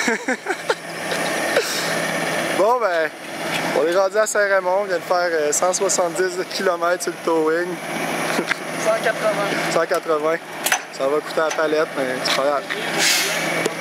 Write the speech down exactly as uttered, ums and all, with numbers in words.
Bon ben, on est rendu à Saint-Raymond, on vient de faire euh, cent soixante-dix kilomètres sur le towing. cent quatre-vingts. cent quatre-vingts. Ça va coûter la palette, mais c'est pas grave.